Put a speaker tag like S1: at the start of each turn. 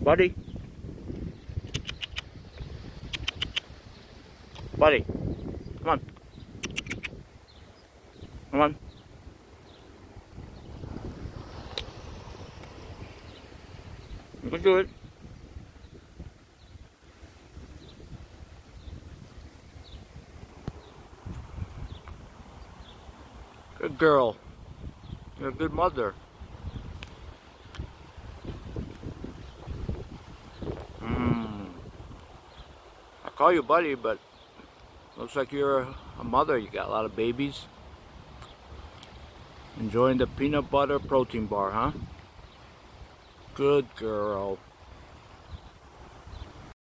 S1: Buddy. Buddy. Come on. Come on. You can do it. Good girl. You're a good mother. I call you buddy, but looks like you're a mother. You got a lot of babies. Enjoying the peanut butter protein bar, huh? Good girl.